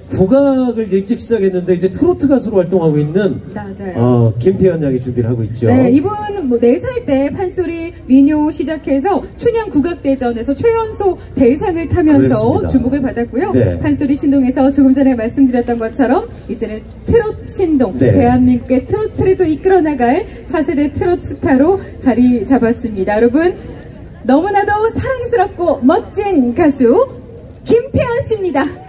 국악을 일찍 시작했는데 이제 트로트 가수로 활동하고 있는 맞아요. 김태현 양이 준비를 하고 있죠. 네, 이분 뭐 4살 때 판소리 민요 시작해서 춘향 국악대전에서 최연소 대상을 타면서 그렇습니다. 주목을 받았고요. 네. 판소리 신동에서 조금 전에 말씀드렸던 것처럼 이제는 트롯 신동, 네. 대한민국의 트로트를 또 이끌어 나갈 4세대 트롯 스타로 자리 잡았습니다. 여러분 너무나도 사랑스럽고 멋진 가수 김태현 씨입니다.